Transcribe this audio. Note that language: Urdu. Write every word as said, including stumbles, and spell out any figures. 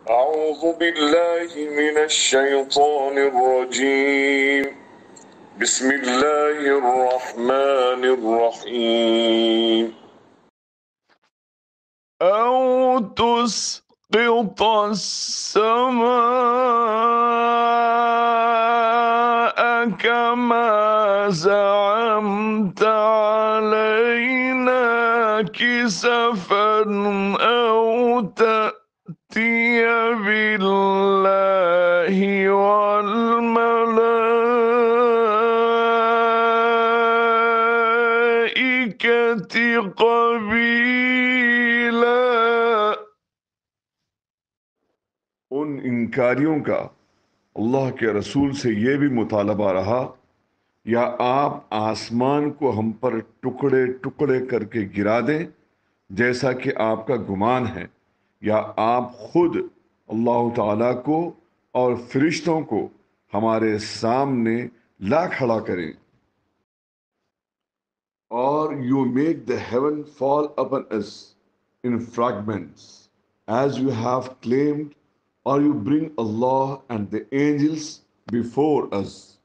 أعوذ بالله من الشيطان الرجيم بسم الله الرحمن الرحيم أو تسقط السماء كما زعمت علينا كسفا أو تأتي بالله والملائكة قبيلا। उन इनकारियों का अल्लाह के रसूल से यह भी मुतालबा रहा, या आप आसमान को हम पर टुकड़े टुकड़े करके गिरा दें जैसा कि आपका गुमान है, या आप खुद अल्लाह ताला को और फरिश्तों को हमारे सामने ला खड़ा करें। Or you make the heaven fall upon us in fragments, as you have claimed, or you bring Allah and the angels before us.